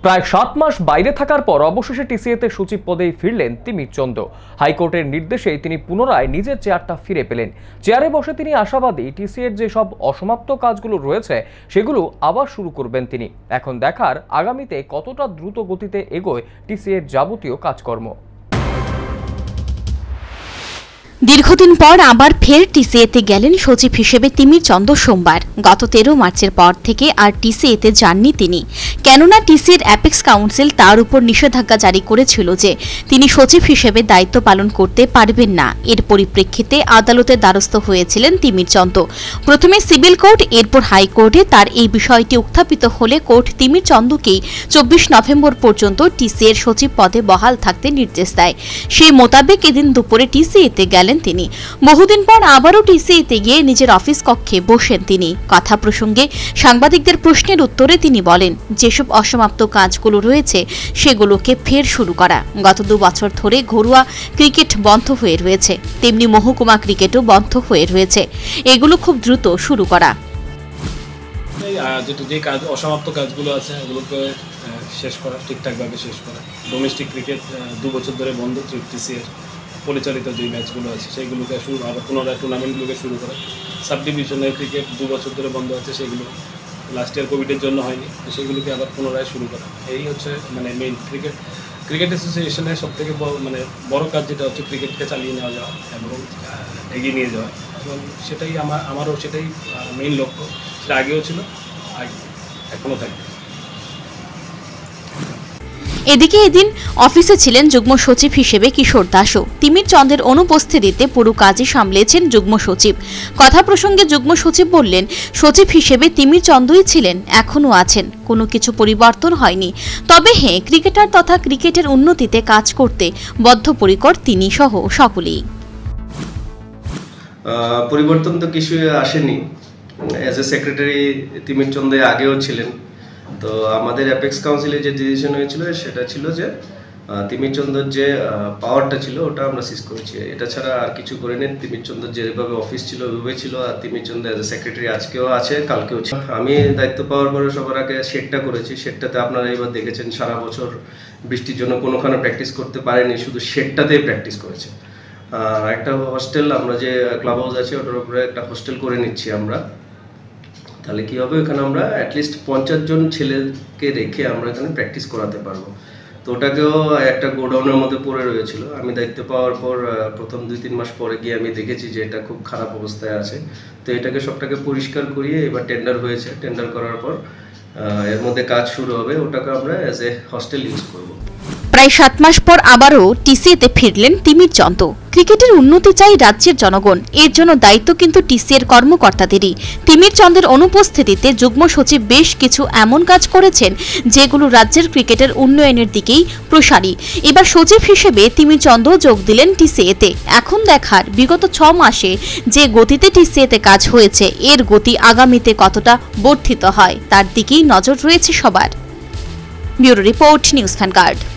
প্রায় 7 মাস বাইরে থাকার পর অবশেষে টিসিএতে সচিব পদেই ফিরলেন তিমির চন্দ। হাইকোর্টের নির্দেশেই তিনি পুনরায় নিজের চেয়ারটা ফিরে পেলেন। চেয়ারে বসে তিনি আশাবাদী টিসিএর যে সব অসমাপ্ত কাজগুলো রয়েছে সেগুলো আবার শুরু করবেন তিনি। এখন দেখার আগামীতে কতটা দ্রুত গতিতে এগোয় টিসিএর যাবতীয় কাজকর্ম। দীর্ঘদিন পর আবার ফের টিসিএতে গেলেন সচিব হিসেবে তিমির চন্দ সোমবার। গত 13 মার্চের পর থেকে আর টিসিএতে যাননি তিনি, কেননা টিসিএর অ্যাপেক্স কাউন্সিল তার উপর নিষেধাজ্ঞা জারি করেছিল যে তিনি সচিব হিসেবে দায়িত্ব পালন করতে পারবেন না। এর পরিপ্রেক্ষিতে আদালতের দ্বারস্থ হয়েছিলেন তিমির চন্দ। প্রথমে সিভিল কোর্ট, এরপর হাইকোর্টে তার এই বিষয়টি উত্থাপিত হলে কোর্ট তিমির চন্দকেই 24 নভেম্বর পর্যন্ত টিসিএর সচিব পদে বহাল থাকতে নির্দেশ দেয়। সেই মোতাবেক এদিন দুপুরে টিসিএতে গেলেন তিনি। বহুদিন পর আবারও টিসিএতে গিয়ে নিজের অফিস কক্ষে বসেন তিনি। কথা প্রসঙ্গে সাংবাদিকদের প্রশ্নের উত্তরে তিনি বলেন, যেসব অসমাপ্ত কাজগুলো রয়েছে সেগুলোকে ফের শুরু করা। গত 2 বছর ধরে ঘরোয়া ক্রিকেট বন্ধ হয়ে রয়েছে, তেমনি মহকুমা ক্রিকেটও বন্ধ হয়ে রয়েছে, এগুলো খুব দ্রুত শুরু করা। যে কাজ অসমাপ্ত কাজগুলো আছে ওগুলোকে শেষ করা, ঠিকঠাকভাবে শেষ করা। ডোমেস্টিক ক্রিকেট 2 বছর ধরে বন্ধ, টিসিএর পরিচালিত যে ম্যাচগুলো আছে সেইগুলোকে আবার পুনরায় টুর্নামেন্টগুলোকে শুরু করা। সাব ডিভিশনের ক্রিকেট 2 বছর ধরে বন্ধ আছে, সেগুলো লাস্ট ইয়ার কোভিডের জন্য হয়নি, সেগুলোকে আবার পুনরায় শুরু করা। এই হচ্ছে মানে ক্রিকেট অ্যাসোসিয়েশনের সবথেকে বড় কাজ, যেটা হচ্ছে ক্রিকেটকে চালিয়ে নেওয়া যাওয়া এবং এগিয়ে নিয়ে যাওয়া। এবং সেটাই আমারও সেটাই মেইন লক্ষ্য। সেটা আগেও ছিল, এখনও থাকবে। এদিকে এদিন অফিসে ছিলেন যুগ্ম সচিব হিসেবে কিশোর দাসও। তিমির চন্দের অনুপস্থিতিতে পুরো কাজই সামলেছেন যুগ্ম সচিব। কথা প্রসঙ্গে যুগ্ম সচিব বললেন, সচিব হিসেবে তিমির চন্দই ছিলেন, এখনও আছেন, কোনো কিছু পরিবর্তন হয়নি। তবে হ্যাঁ, ক্রিকেটার তথা ক্রিকেটের উন্নতিতে কাজ করতে বদ্ধপরিকর তিনি সহ সকলেই। পরিবর্তন তো কিছুই আসেনি। As a secretary Timir Chanda আগেও ছিলেন। তো আমাদের অ্যাপেক্স কাউন্সিলে যে ডিসিশন হয়েছিল সেটা ছিল যে তিমির চন্দর যে পাওয়ারটা ছিল ওটা আমরা সিজ করেছি। এটা ছাড়া আর কিছু করিনি। তিমির চন্দর যেভাবে অফিস ছিল ওইভাবে ছিল। আর Timir Chanda as a secretary আজকেও আছে, কালকেও ছিল। আমি দায়িত্ব পাওয়ার পরে সবার আগে শেডটা করেছি। শেডটাতে আপনারা এবার দেখেছেন সারা বছর বৃষ্টির জন্য কোনোখানে প্র্যাকটিস করতে পারেনি, শুধু শেডটাতেই প্র্যাকটিস করেছে। একটা হোস্টেল, আমরা যে ক্লাব হাউস আছে ওটার উপরে একটা হোস্টেল করে নিচ্ছি আমরা। তাহলে কি হবে, এখানে আমরা অ্যাটলিস্ট 50 জন ছেলেকে রেখে আমরা এখানে প্র্যাকটিস করাতে পারবো। তো ওটাকেও একটা গোডাউনের মধ্যে পড়ে রয়েছিল। আমি দায়িত্ব পাওয়ার পর প্রথম 2-3 মাস পরে গিয়ে আমি দেখেছি যে এটা খুব খারাপ অবস্থায় আছে। তো এটাকে সবটাকে পরিষ্কার করিয়ে এবার টেন্ডার হয়েছে। টেন্ডার করার পর এর মধ্যে কাজ শুরু হবে। ওটাকে আমরা অ্যাজ এ হস্টেল ইউজ করবো। প্রায় 7 মাস পর আবারও টিসিএতে ফিরলেন তিমির চন্দ। ক্রিকেটের উন্নতি চাই রাজ্যের জনগণ, এর জন্য দায়িত্ব কিন্তু টিসিএর কর্মকর্তাদেরই। তিমির চন্দের অনুপস্থিতিতে যুগ্ম সচিব বেশ কিছু এমন কাজ করেছেন যেগুলো রাজ্যের ক্রিকেটের উন্নয়নের দিকেই প্রসারী। এবার সচিব হিসেবে তিমির চন্দ যোগ দিলেন টিসিএতে। এখন দেখার বিগত 6 মাসে যে গতিতে টিসিএতে কাজ হয়েছে এর গতি আগামীতে কতটা বর্ধিত হয় তার দিকেই নজর রয়েছে সবার। Bureau report, news vanguard.